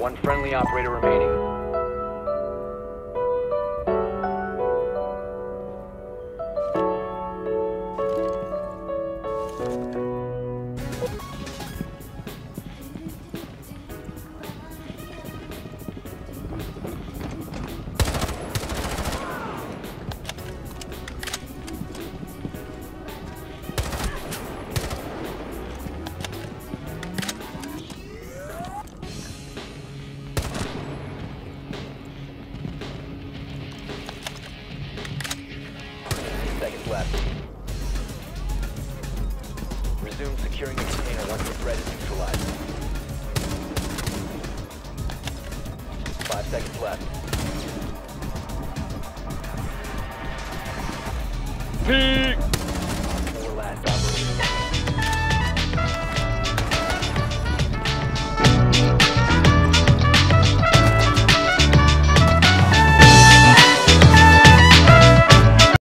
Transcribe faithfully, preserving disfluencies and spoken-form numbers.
One friendly operator remaining. Seconds left. Resume securing the container once the threat is neutralized. Five seconds left. Peace.